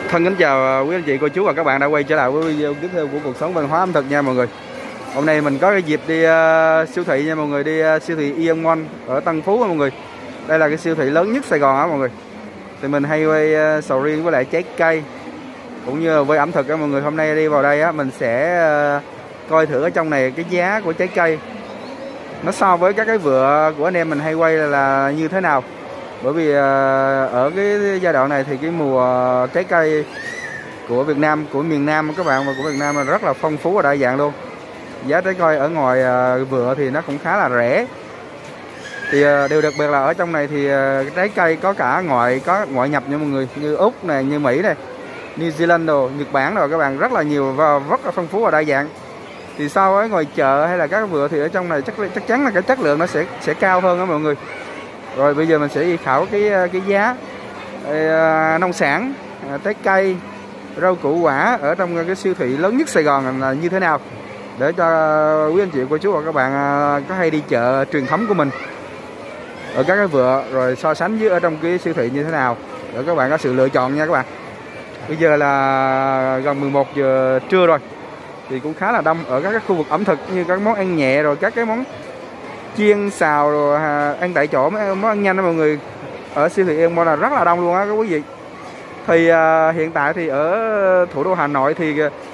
Thân kính chào quý anh chị, cô chú và các bạn đã quay trở lại với video tiếp theo của cuộc sống văn hóa ẩm thực nha mọi người. Hôm nay mình có cái dịp đi siêu thị nha mọi người, đi siêu thị Aeon Mall ở Tân Phú nha mọi người. Đây là cái siêu thị lớn nhất Sài Gòn á mọi người. Thì mình hay quay sầu riêng với lại trái cây cũng như với ẩm thực á mọi người. Hôm nay đi vào đây á, mình sẽ coi thử ở trong này cái giá của trái cây nó so với các cái vựa của anh em mình hay quay là như thế nào. Bởi vì ở cái giai đoạn này thì cái mùa trái cây của Việt Nam, của miền Nam các bạn, và của Việt Nam là rất là phong phú và đa dạng luôn. Giá trái cây ở ngoài vựa thì nó cũng khá là rẻ. Thì điều đặc biệt là ở trong này thì trái cây có cả ngoại nhập nha mọi người, như Úc này, như Mỹ này, New Zealand đồ, Nhật Bản rồi các bạn, rất là nhiều và rất là phong phú và đa dạng. Thì so với ngoài chợ hay là các vựa thì ở trong này chắc chắn là cái chất lượng nó sẽ cao hơn đó mọi người. Rồi bây giờ mình sẽ đi khảo cái giá nông sản, trái cây, rau củ quả ở trong cái siêu thị lớn nhất Sài Gòn là như thế nào, để cho quý anh chị, cô chú và các bạn có hay đi chợ truyền thống của mình ở các cái vựa rồi so sánh với ở trong cái siêu thị như thế nào, để các bạn có sự lựa chọn nha các bạn. Bây giờ là gần 11 giờ trưa rồi thì cũng khá là đông ở các cái khu vực ẩm thực, như các món ăn nhẹ rồi các cái món chiên xào rồi ăn tại chỗ, món ăn nhanh đó mọi người. Ở siêu thị Aeon Mall là rất là đông luôn á các quý vị. Thì hiện tại thì ở thủ đô Hà Nội thì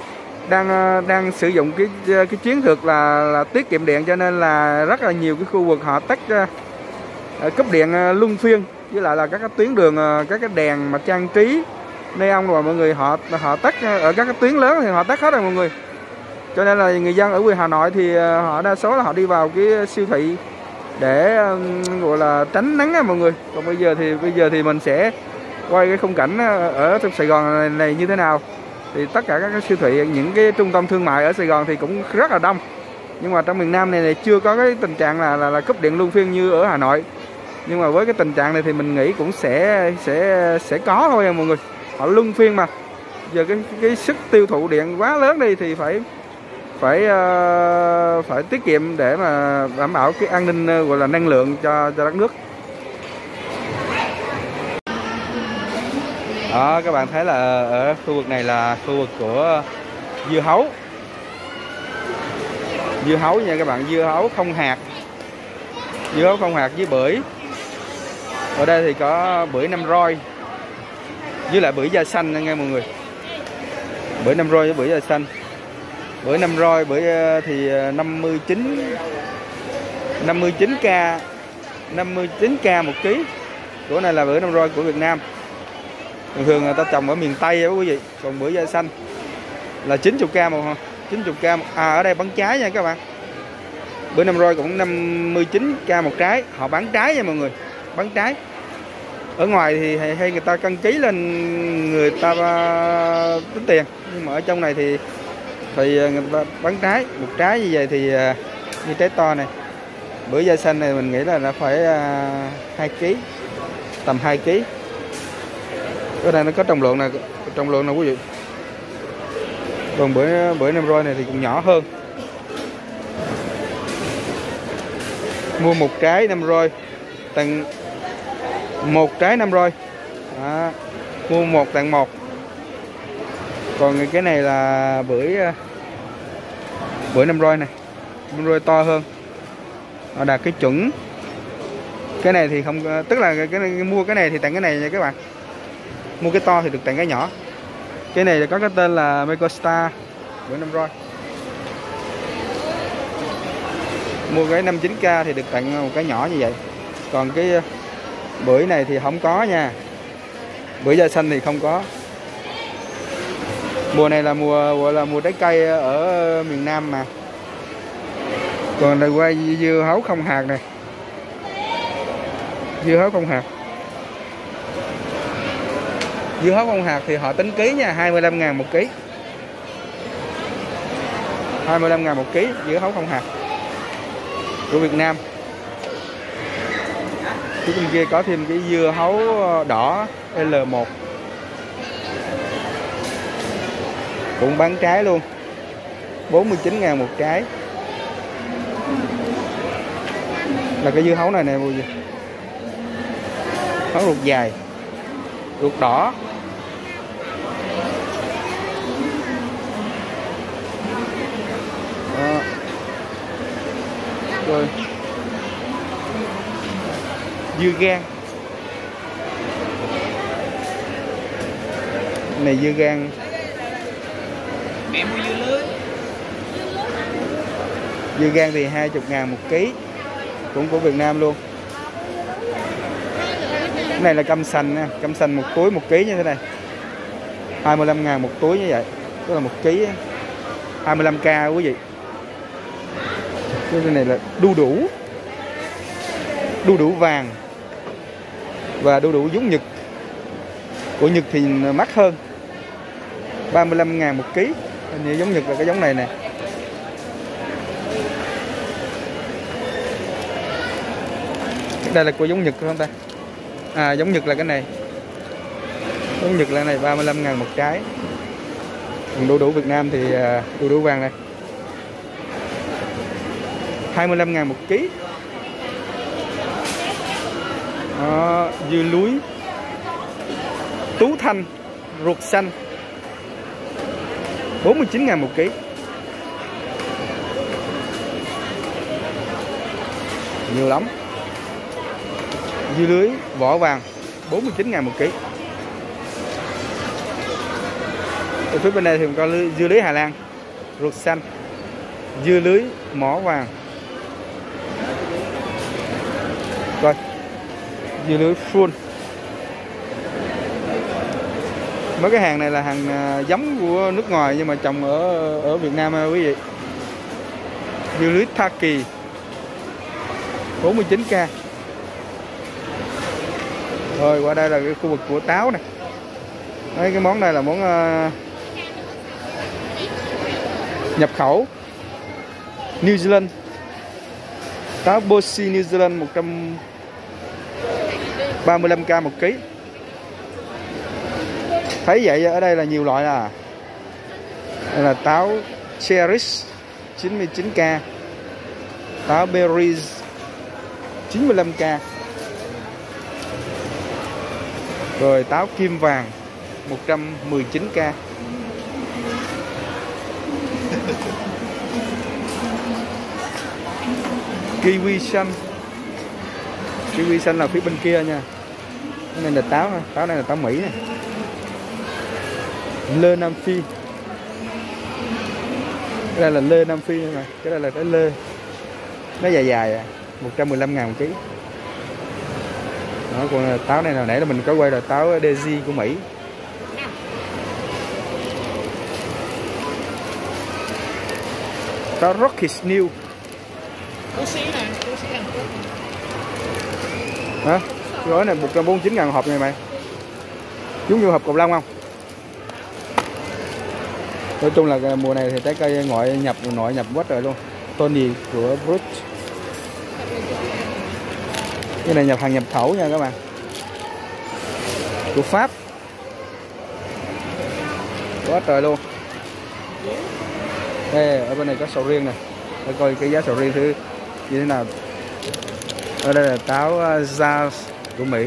đang sử dụng cái chiến lược là tiết kiệm điện, cho nên là rất là nhiều cái khu vực họ tắt cúp điện luân phiên, với lại là các cái tuyến đường, các cái đèn mà trang trí neon rồi mọi người, họ tắt ở các cái tuyến lớn thì họ tắt hết rồi mọi người. Cho nên là người dân ở quê Hà Nội thì họ đa số là họ đi vào cái siêu thị để gọi là tránh nắng á mọi người. Còn bây giờ thì mình sẽ quay cái khung cảnh ở trong Sài Gòn này như thế nào. Thì tất cả các cái siêu thị, những cái trung tâm thương mại ở Sài Gòn thì cũng rất là đông. Nhưng mà trong miền Nam này chưa có cái tình trạng là cúp điện luân phiên như ở Hà Nội. Nhưng mà với cái tình trạng này thì mình nghĩ cũng sẽ có thôi mọi người. Họ luân phiên mà. Giờ cái sức tiêu thụ điện quá lớn đi thì phải tiết kiệm để mà đảm bảo cái an ninh gọi là năng lượng cho đất nước. Đó, các bạn thấy là ở khu vực này là khu vực của dưa hấu nha các bạn, dưa hấu không hạt với bưởi. Ở đây thì có bưởi Nam Roi với lại bưởi da xanh nha nghe mọi người. Bưởi Nam Roi với bưởi da xanh. Bưởi Nam Roi thì 59k một ký. Của này là bưởi Nam Roi của Việt Nam. Thường người ta trồng ở miền Tây đó quý vị. Còn bưởi da xanh là 90k ở đây bán trái nha các bạn. Bưởi Nam Roi cũng 59k một trái. Họ bán trái nha mọi người, bán trái. Ở ngoài thì hay người ta cân ký lên, người ta tính tiền. Nhưng mà ở trong này thì người ta bán trái. Một trái như vậy thì như trái to này, bưởi da xanh này mình nghĩ là nó phải 2 kg, tầm 2 kg. Cái này nó có trọng lượng nè quý vị. Còn bưởi Nam Roi này thì cũng nhỏ hơn. Mua một trái Nam Roi tặng một trái Nam Roi. Đó. Mua một tặng một. Còn cái này là bưởi Nam Roi này, Nam Roi to hơn, nó đạt cái chuẩn. Cái này thì không, tức là mua cái này thì tặng cái này nha các bạn. Mua cái to thì được tặng cái nhỏ. Cái này có cái tên là Meco Star, bưởi Nam Roi. Mua cái 59k thì được tặng một cái nhỏ như vậy. Còn cái bưởi này thì không có nha. Bưởi da xanh thì không có. Mùa này là gọi là mùa trái cây ở miền Nam mà. Còn đây quay dưa hấu không hạt này. Dưa hấu không hạt. Dưa hấu không hạt thì họ tính ký nha, 25.000 một ký. 25.000 một ký dưa hấu không hạt của Việt Nam. Phía bên kia có thêm cái dưa hấu đỏ L1 cũng bán trái luôn, 49.000 một trái. Là cái dưa hấu này nè mọi người. Hấu ruột dài, ruột đỏ. Rồi dưa gan, này dưa gan. Mẹ mua dưa lưới. Dưa gan thì 20.000 một ký, cũng của Việt Nam luôn. Cái này là cam sành nha, cam sành một túi 1 ký như thế này, 25.000 một túi như vậy, tức là 1 ký 25k quý vị. Cái này là đu đủ vàng và đu đủ giống Nhật. Của Nhật thì mắc hơn, 35.000 một ký. Hình như giống Nhật là cái giống này nè. Đây là của giống Nhật không ta? À, giống Nhật là cái này. Giống Nhật là này 35.000 một trái. Còn đu đủ Việt Nam thì đu đủ vàng này 25.000 một ký. Dưa lúi Tú Thanh ruột xanh 49.000 một ký. Nhiều lắm. Dưa lưới vỏ vàng 49.000 một ký. Ở phía bên này thì có dưa lưới Hà Lan ruột xanh, dưa lưới mỏ vàng. Rồi dưa lưới full. Mấy cái hàng này là hàng giống của nước ngoài nhưng mà trồng ở Việt Nam quý vị. Dưa lưới Taki 49k. Rồi qua đây là cái khu vực của táo này. Đấy, cái món này là món nhập khẩu New Zealand. Táo Bossy New Zealand 135k một ký. Thấy vậy ở đây là nhiều loại à. Đây là táo Cherish 99k, táo Berries 95k. Rồi táo Kim Vàng 119k. Kiwi xanh. Kiwi xanh là phía bên kia nha. Cái này là táo ha. Táo này là táo Mỹ này. Lê Nam Phi. Cái đây là lê Nam Phi này. Cái đây là cái lê. Nó dài dài à. 115.000 một ký. Đó, còn táo này hồi nãy là mình có quay là táo Daisy của Mỹ. Táo Rocky New. Hả? Gói này 149.000 hộp này mày. Giống như hộp cầu lông không? Nói chung là mùa này thì trái cây ngoại nhập nội nhập quá trời luôn. Tony của Brut. Cái này hàng nhập khẩu nha các bạn. Của Pháp. Quá trời luôn. Đây, ở bên này có sầu riêng này. Để coi cái giá sầu riêng thứ như thế nào. Ở đây là táo Jazz của Mỹ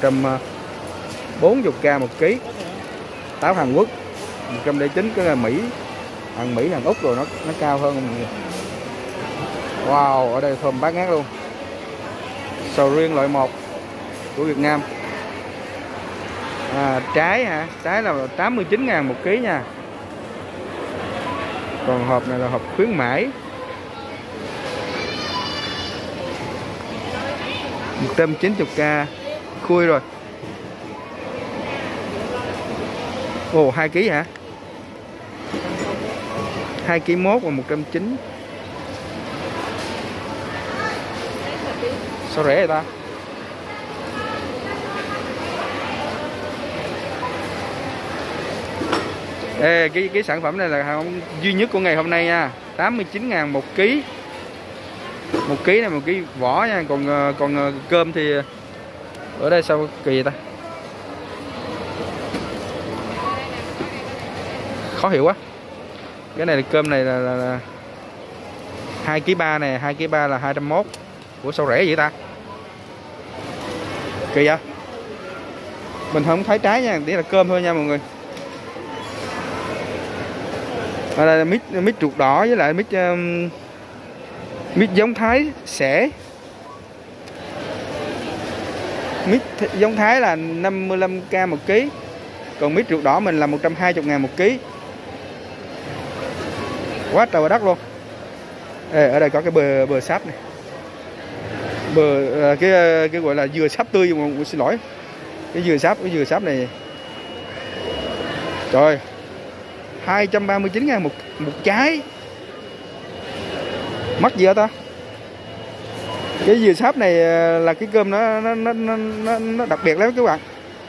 140k một ký. Táo Hàn Quốc 109, cái là Mỹ, Hàn Úc rồi nó cao hơn mọi người. Wow, ở đây thơm bát ngát luôn. Sầu riêng loại 1 của Việt Nam. Trái hả? Trái là 89.000 một ký nha. Còn hộp này là hộp khuyến mãi 190k khui rồi. Ồ, 2 kg hả? 2 kg mốt và 190. Sao rẻ vậy ta? Ê, cái sản phẩm này là hàng duy nhất của ngày hôm nay nha. 89.000 một ký. 1 ký này 1 ký vỏ nha, còn cơm thì ở đây sao kỳ vậy ta? Khó hiểu quá. Cái này là cơm này là 2,3 kg này, 2,3 kg là 201. Ủa sao rẻ vậy ta? Kỳ vậy? Mình không thấy trái nha, chỉ là cơm thôi nha mọi người. Ở đây là mít ruột đỏ với lại mít Mít giống Thái sẽ mít giống Thái là 55k một ký, còn mít ruột đỏ mình là 120.000 một ký. Quá trời đất luôn. Ở đây có cái bờ sáp này, cái gọi là dừa sáp tươi, mà xin lỗi, cái dừa sáp này trời 239.000 một trái. Mắc gì hả ta? Cái dừa sáp này là cái cơm nó đặc biệt lắm các bạn.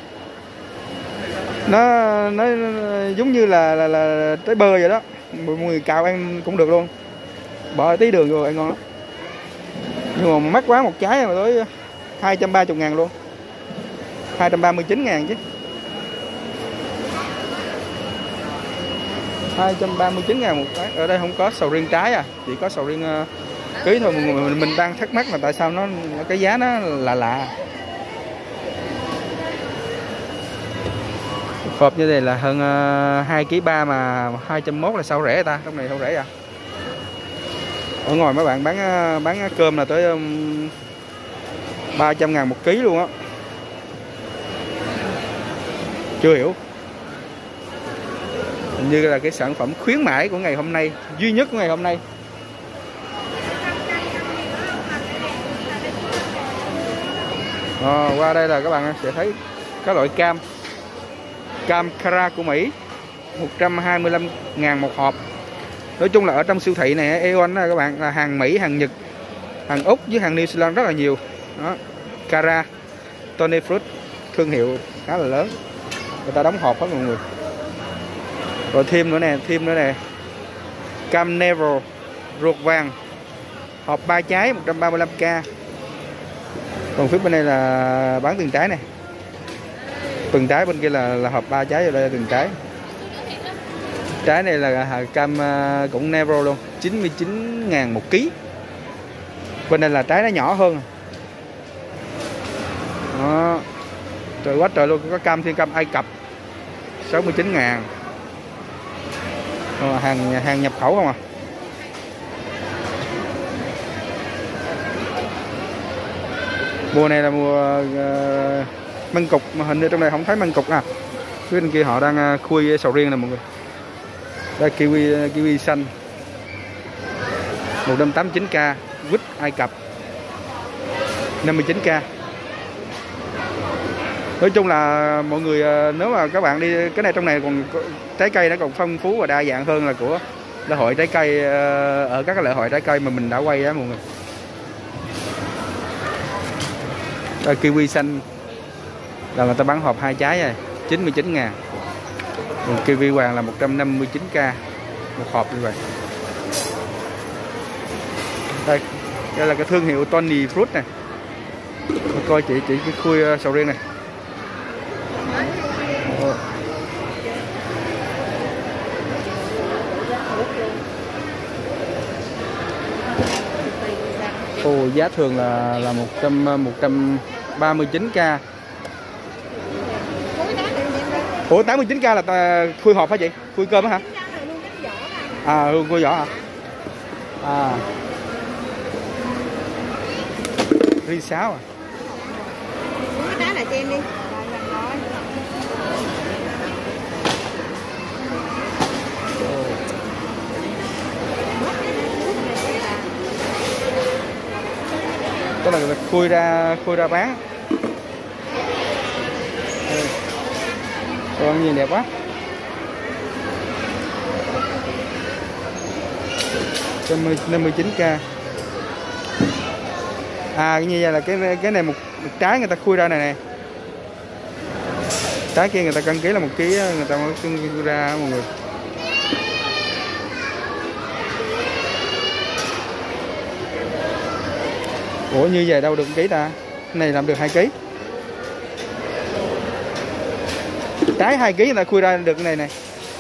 Nó giống như là trái bơ vậy đó, mọi người cào ăn cũng được luôn, bỏ tí đường vô ăn ngon lắm. Nhưng mà mắc quá, một trái mà tới 230.000 luôn, 239.000 chứ. 239.000 một trái. Ở đây không có sầu riêng trái à, chỉ có sầu riêng ký thôi. Mình đang thắc mắc là tại sao cái giá nó là lạ. Hộp như này là hơn 2,3 kg mà 201 là sao rẻ ta? Trong này sao rẻ à? Ở ngoài mấy bạn bán cơm là tới 300.000 một ký luôn á. Chưa hiểu. Hình như là cái sản phẩm khuyến mãi của ngày hôm nay, duy nhất của ngày hôm nay. Qua đây là các bạn sẽ thấy các loại cam Cara của Mỹ, 125.000 một hộp. Nói chung là ở trong siêu thị này Aeon này các bạn, là hàng Mỹ, hàng Nhật, hàng Úc với hàng New Zealand rất là nhiều. Đó, Cara, Tony Fruit, thương hiệu khá là lớn, người ta đóng hộp hết mọi người. Rồi thêm nữa nè, cam Neville ruột vàng, hộp 3 trái 135k. Còn phía bên đây là bán từng trái này, từng trái, bên kia là hộp 3 trái, ở đây là từng trái. Trái này là cam cũng Neville luôn, 99.000 một ký. Bên đây là trái nó nhỏ hơn. Đó. Trời quá trời luôn, có cam thiên cam Ai Cập 69.000. Hàng nhập khẩu không à. Mùa này là mùa măng cục, mà hình như trong này không thấy măng cục à. Phía bên kia họ đang khui sầu riêng nè mọi người. Đây kiwi xanh 189k, quýt Ai Cập 59k. Nói chung là mọi người, nếu mà các bạn đi, cái này trong này còn trái cây nó còn phong phú và đa dạng hơn là của lễ hội trái cây, ở các lễ hội trái cây mà mình đã quay á mọi người. Đây, kiwi xanh là người ta bán hộp 2 trái rồi, 99.000. Còn kiwi hoàng là 159k một hộp như vậy. Đây là cái thương hiệu Tony Fruit này. Coi chị cái khui sầu riêng này. Giá thường là 139k. Ủa 89k là khui hộp hả chị? Khui cơm hả? Khui vỏ hả? Ri 6 à? Cái đá này cho em đi. Đó là người ta khui ra bán. Còn nhìn đẹp quá. Trên 59k. Như vậy là cái này một trái người ta khui ra này nè. Trái kia người ta cân ký là 1 kg, người ta mới khui ra mọi người. Ủa như vậy đâu được 1 kg ta? Cái này làm được 2 kg. Trái 2 kg người ta khui ra được cái này nè.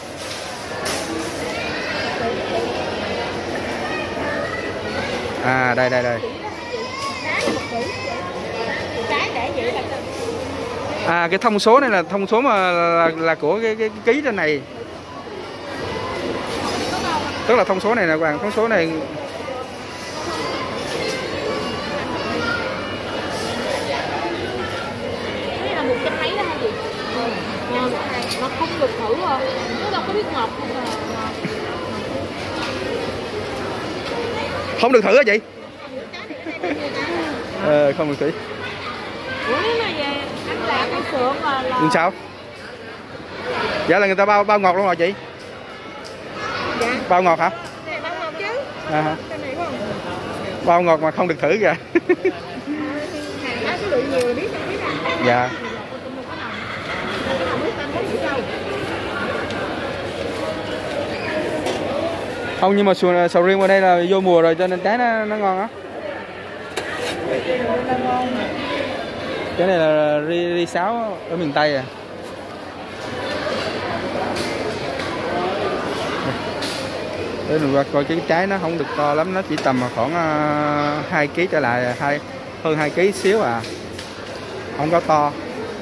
Đây. Cái thông số này là thông số mà là của cái ký trên này. Tức là thông số này nè các bạn, thông số này Nó không được thử rồi, nó đâu có biết ngọt không mà. Không được thử hả chị? Không được thử. Ủa nếu mà về anh làm cái sữa mà là... Nhưng sao? Dạ là người ta bao ngọt luôn rồi chị? Dạ. Bao ngọt hả? Này bao ngọt chứ. À, Cái này không? bao ngọt mà không được thử kìa. Hàng đó số lượng nhiều là biết không biết à? Dạ. Không, nhưng mà sầu riêng qua đây là vô mùa rồi cho nên trái nó ngon á. Cái này là ri sáo ở miền Tây à. Để mình qua coi cái trái nó không được to lắm, nó chỉ tầm khoảng 2 kg trở lại, hơn 2 kg xíu à. Không có to.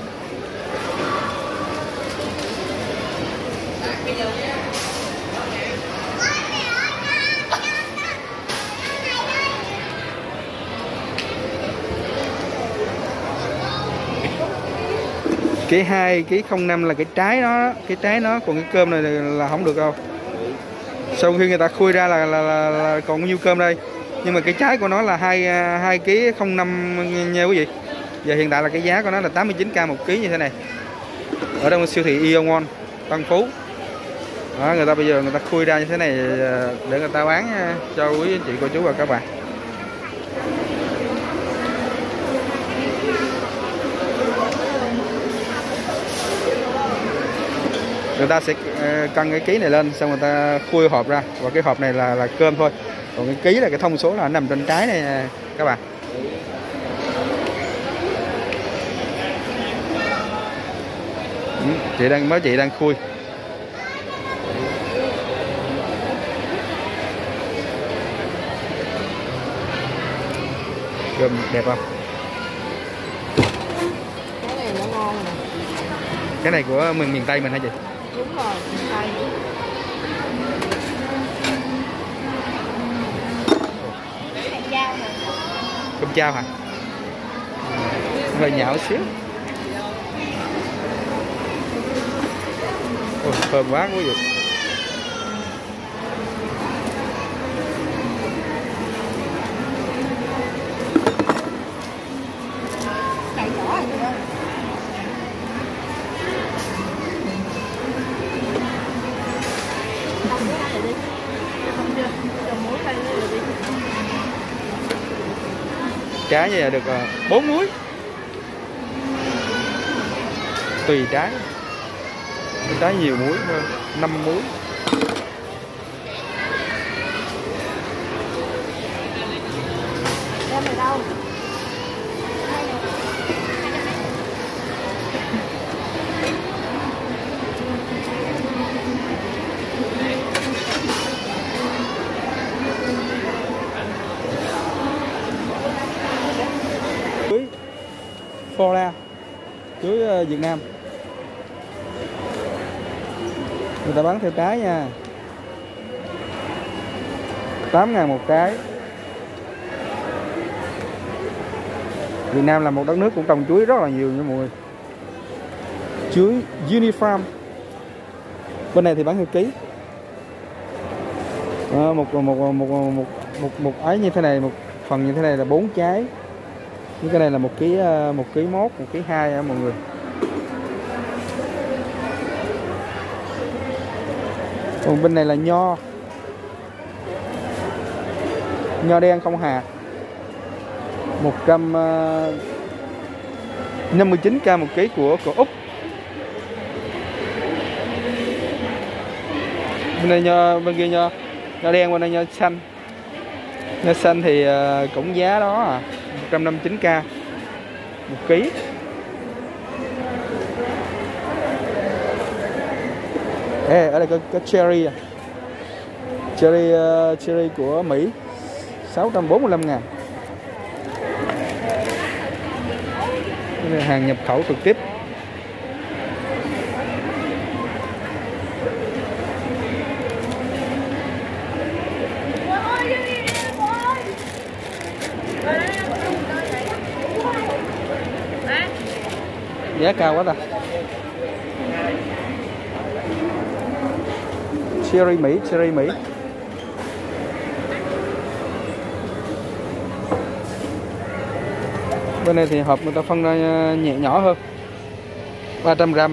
Cái 2 kg 05 là cái trái nó, còn cái cơm này là không được đâu. Sau khi người ta khui ra là còn bao nhiêu cơm đây. Nhưng mà cái trái của nó là 2 kg 05 nha quý vị. Giờ hiện tại là cái giá của nó là 89k 1 kg như thế này. Ở trong siêu thị Aeon One Tân Phú. Đó, người ta bây giờ người ta khui ra như thế này để người ta bán cho quý anh chị cô chú và các bạn. Người ta sẽ cân cái ký này lên xong người ta khui hộp ra, và cái hộp này là cơm thôi, còn cái ký là cái thông số là nằm trên trái này các bạn. Chị đang khui. Cơm đẹp không? Cái này nó ngon nè. Cái này của miền Tây mình hả chị? Đúng rồi, miền Tây. Cơm chao hả? Hơi nhão xíu. Ôi, thơm quá quý vị. Trái như là được 4 muối. Tùy trái. Cái trái nhiều muối hơn, 5 muối. Đem ở đâu? Chuối Flora, chuối Việt Nam. Người ta bán theo trái nha. 8.000 một trái. Việt Nam là một đất nước cũng trồng chuối rất là nhiều nha mọi người. Chuối Unifarm. Bên này thì bán theo ký. Một ấy như thế này, một phần như thế này là 4 trái. Cái này là 1 kg 1 kg 2 á mọi người. Còn bên này là nho đen không hạt, 159k 1 kg của Úc. Bên này bên kia nho đen, bên này nho xanh. Nho xanh thì cũng giá đó à, 159k 1 kg. Ở đây có cherry à. Cherry của Mỹ 645.000. Đây là hàng nhập khẩu trực tiếp. Giá cao quá ta. Cherry Mỹ. Bên này thì hộp người ta phân ra nhẹ nhỏ hơn, 300g.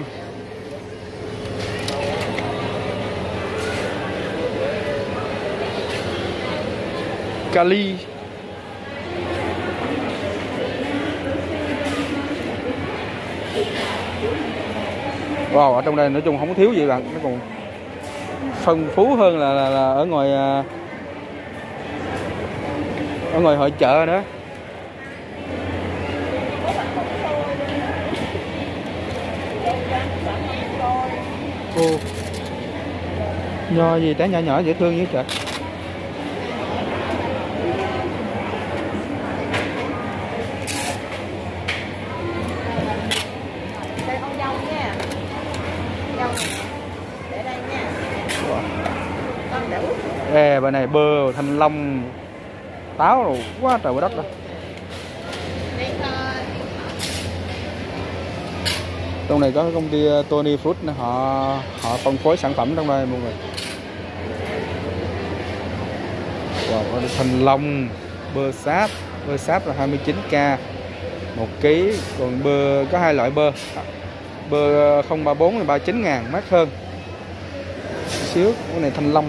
Cali. Wow, ở trong đây nói chung không có thiếu gì bạn, nó còn phong phú hơn là ở ngoài hội chợ nữa. Ô, nho gì trái nhỏ nhỏ dễ thương như trời. Ê, bên này bơ, thanh long, táo rồi quá trời quá đất rồi. Trong này có công ty Tony Fruit này, họ phân phối sản phẩm trong đây mọi người. Wow, thanh long, bơ sáp là 29k 1 kg, còn bơ có hai loại bơ. Bơ 034 là 39.000, mắc hơn xíu. Cái này thanh long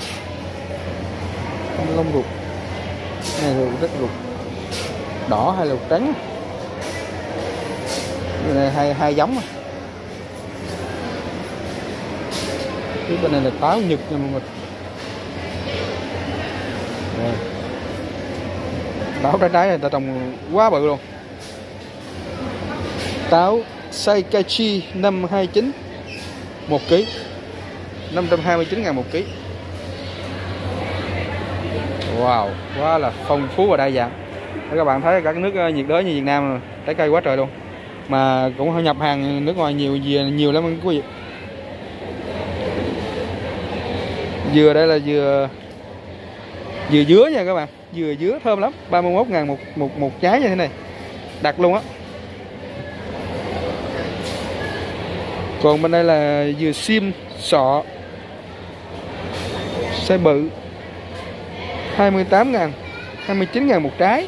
ruột, này ruột rất ruột đỏ hay là ruột trắng. Cái này hai giống. Cái bên này là táo Nhật nha mọi người. Đây. Táo trái này ta trồng quá bự luôn. Táo Saikachi 529 1 kg, 529.000 1 kg. Wow, quá là phong phú và đa dạng. Các bạn thấy các nước nhiệt đới như Việt Nam trái cây quá trời luôn. Mà cũng nhập hàng nước ngoài nhiều lắm quý vị. Dừa đây là dừa dứa nha các bạn, dừa dứa thơm lắm, 31.000 một trái như thế này, đặt luôn á. Còn bên đây là dừa xiêm sọ size bự, 28.000, 29.000 một trái.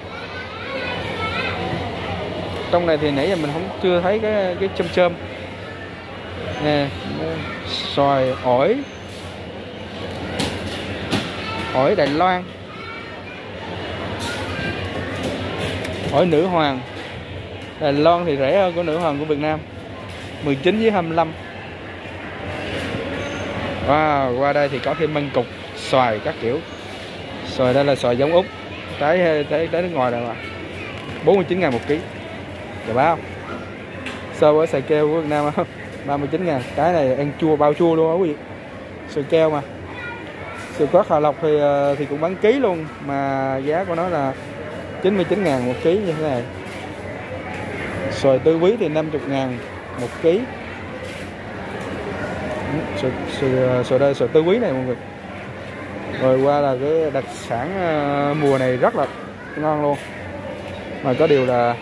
Trong này thì nãy giờ mình chưa thấy cái chôm nè, xoài, ổi Đài Loan, ổi nữ hoàng. Đài Loan thì rẻ hơn của nữ hoàng của Việt Nam, 19 với 25. Wow, qua đây thì có thêm măng cục, xoài các kiểu. Xoài đây là xoài giống Úc, trái nước ngoài rồi mà, 49.000 một ký. Dạ báo so với xoài keo của Việt Nam không? 39.000. Cái này ăn chua, bao chua luôn á quý vị. Xoài keo mà. Xoài quát Hà Lộc thì cũng bán ký luôn, mà giá của nó là 99.000 một ký như thế này. Xoài Tư Quý thì 50.000 một ký. Xoài đây, xoài Tư Quý này mọi người. Rồi qua là cái đặc sản mùa này rất là ngon luôn. Mà có điều là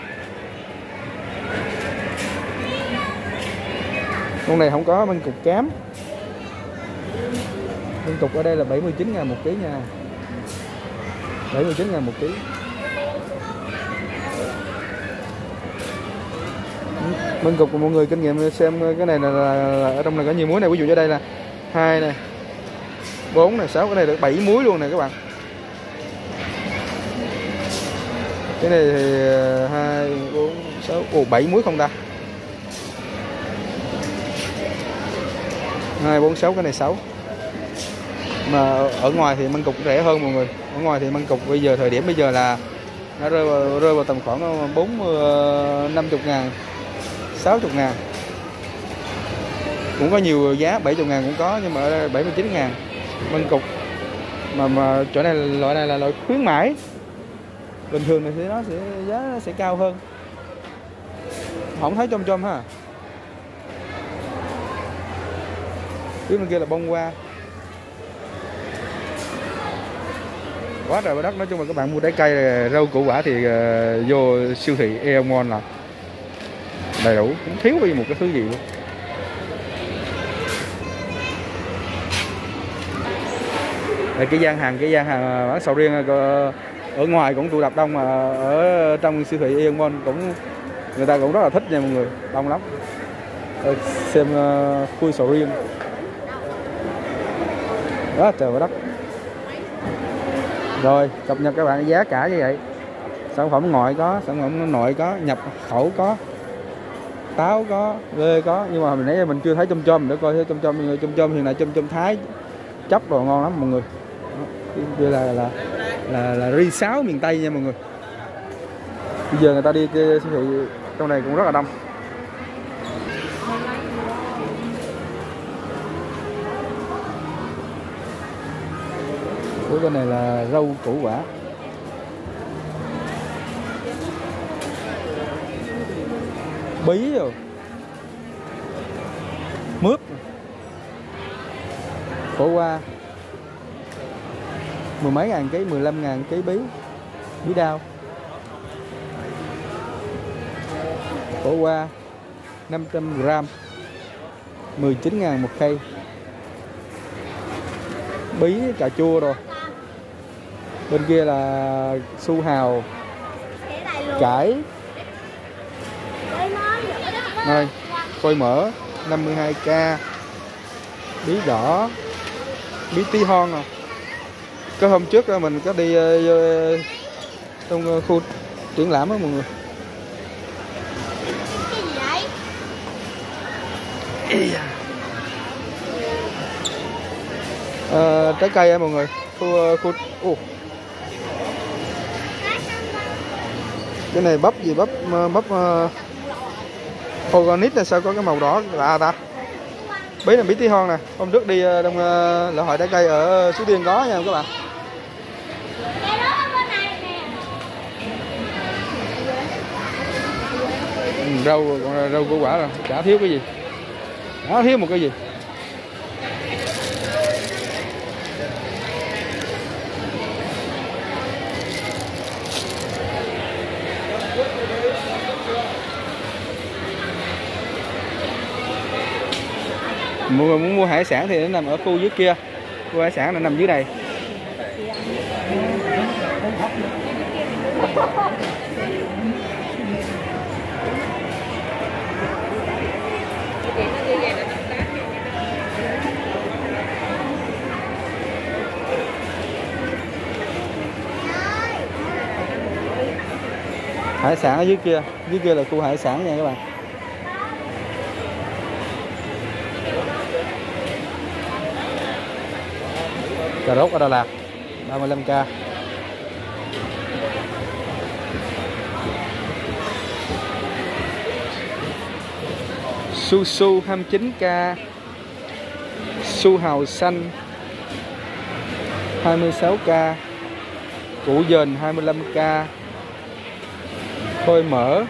con này không có măng cục cám. Măng cục ở đây là 79.000 một ký nha, 79.000 một ký. Măng cục của mọi người kinh nghiệm xem cái này là ở trong này có nhiều muối này. Ví dụ ở đây là 2 này, 4 này, 6, cái này được 7 muối luôn nè các bạn. Cái này thì 2, 4, 6, 7 muối không ta? 2, 4, 6, cái này 6. Mà ở ngoài thì măng cục rẻ hơn mọi người. Ở ngoài thì măng cục bây giờ, thời điểm bây giờ là nó rơi vào tầm khoảng 50.000, 60.000. Cũng có nhiều giá 70.000 cũng có, nhưng mà ở đây 79.000 măng cục. Mà chỗ này, loại này là loại khuyến mãi. Bình thường thì nó sẽ giá sẽ cao hơn. Không thấy chôm ha. Phía bên kia là bông hoa. Quá trời đất. Nói chung là các bạn mua trái cây, rau củ quả thì vô siêu thị Aeon là đầy đủ, không thiếu gì một cái thứ gì luôn. cái gian hàng bán sầu riêng ở ngoài cũng tụ tập đông, mà ở trong siêu thị Aeon Mall cũng người ta cũng rất là thích nha mọi người, đông lắm. Xem khui sầu riêng đó, trời đất. Rồi cập nhật các bạn giá cả như vậy. Sản phẩm ngoại có, sản phẩm nội có, nhập khẩu có, táo có, lê có, nhưng mà hồi nãy mình chưa thấy chôm để coi thấy chôm hiện tại chôm Thái chóc đồ ngon lắm mọi người. Đây là ri sáo miền Tây nha mọi người. Bây giờ người ta đi siêu thị trong này cũng rất là đông. Cái này là rau củ quả. Bí rồi. Mướp. Khổ qua. 10 mấy ngàn ký, 15.000 ký bí đao. Khổ qua 500g 19.000 một cây. Bí cà chua rồi. Bên kia là su hào, cải. Đây, phôi mỡ 52k. Bí đỏ, bí tí hon à. Cái hôm trước mình có đi trong khu triển lãm đó mọi người. Trái cây á mọi người. Cái này bắp gì, bắp organic là sao có cái màu đỏ lạ ta. Bí là bí tí hon nè. Hôm trước đi trong lễ hội trái cây ở Suối Tiên có nha các bạn. Rau củ quả rồi, chả thiếu cái gì. Chả thiếu một cái gì. Mọi người muốn mua hải sản thì nó nằm ở khu dưới kia. Khu hải sản nó nằm dưới này. Hải sản ở dưới kia là khu hải sản nha các bạn. Cà rốt ở Đà Lạt 35k. Su su 29k. Su hào xanh 26k. Củ dền 25k. Khôi mỡ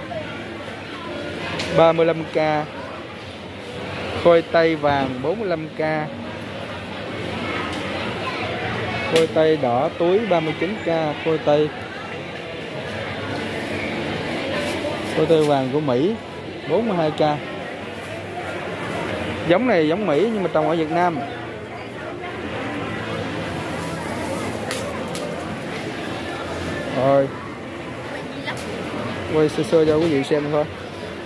35k. Khôi tây vàng 45k. Khôi tây đỏ túi 39k. Khôi tây vàng của Mỹ 42k. Giống này giống Mỹ nhưng mà trồng ở Việt Nam. Rồi quay sơ sơ cho quý vị xem thôi.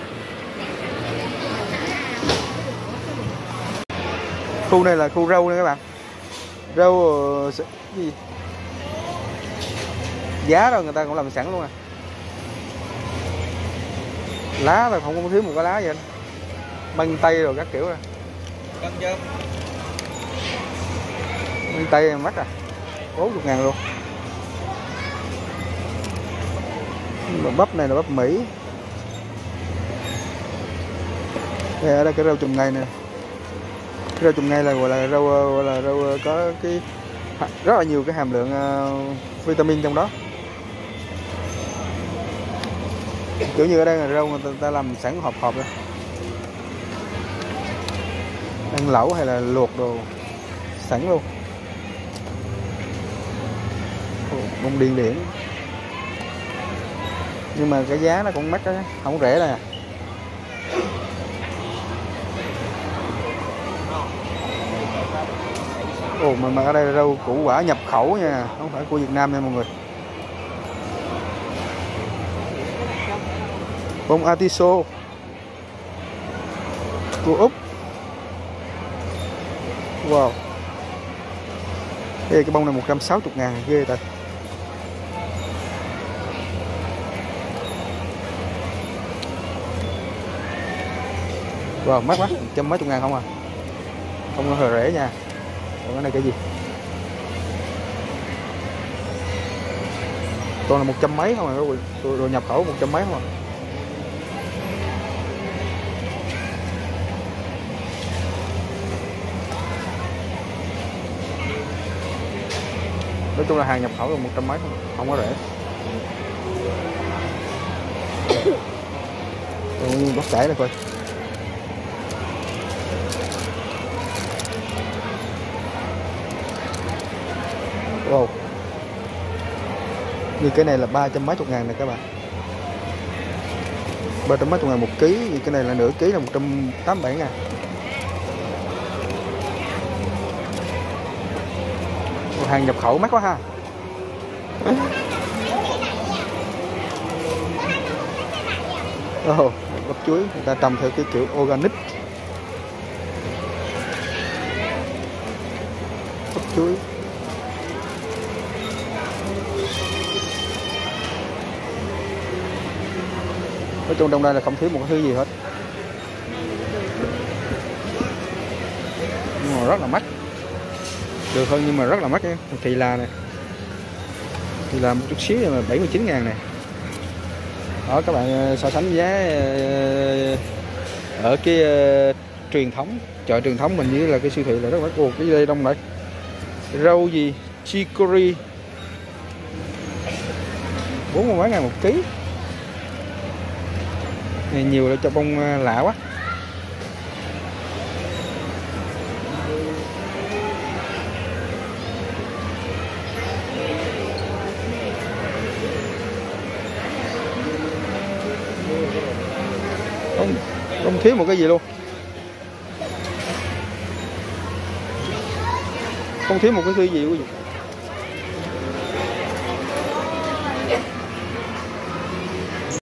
Khu này là khu rau nha các bạn. Rau gì? Giá rồi người ta cũng làm sẵn luôn à. Lá là không có thiếu một cái lá gì anh. Măng tây rồi các kiểu rồi. Măng tây mắc à. 40.000 luôn. Mà bắp này là bắp Mỹ. Đây ở đây cái rau chùm ngay nè. Rau chùm ngay là gọi là rau có cái rất là nhiều cái hàm lượng vitamin trong đó. Kiểu như ở đây là rau người ta làm sẵn hộp rồi. Ăn lẩu hay là luộc đồ sẵn luôn. Bông điên điển. Nhưng mà cái giá nó cũng mắc đó, không rẻ nè. Ồ mà ở đây là rau củ quả nhập khẩu nha, không phải của Việt Nam nha mọi người. Bông atiso của Úc. Wow. Đây cái bông này 160.000 ghê ta. Wow, mắc quá, 100 mấy chục ngàn không à. Không có hề rẻ nha. Còn cái này cái gì? Toàn là 100 mấy không à, đồ nhập khẩu 100 mấy không à. Nói chung là hàng nhập khẩu là 100 mấy không có rẻ. Bắp cải này coi. Wow. Như cái này là 300 mấy chục ngàn này các bạn. 300 mấy chục ngàn 1 ký, như cái này là nửa ký là 187 ngàn. Hàng nhập khẩu mắc quá ha. Bắp chuối người ta trồng theo cái kiểu organic. Bắp chuối. Nói chung trong đây là không thiếu một cái thứ gì hết. Nhưng mà rất là mắc. Được hơn nhưng mà rất là mắc nha. Thì là này. Thì là một chút xíu mà 79.000 này. Đó các bạn so sánh giá ở cái truyền thống, chợ truyền thống mình với là cái siêu thị là rất mắc. Ồ cái đây đông này. Rau gì? Chicory. 40 mấy ngàn 1 ký. Này nhiều là cho bông lạ quá. Không thiếu một cái gì luôn. Không thiếu một cái thứ gì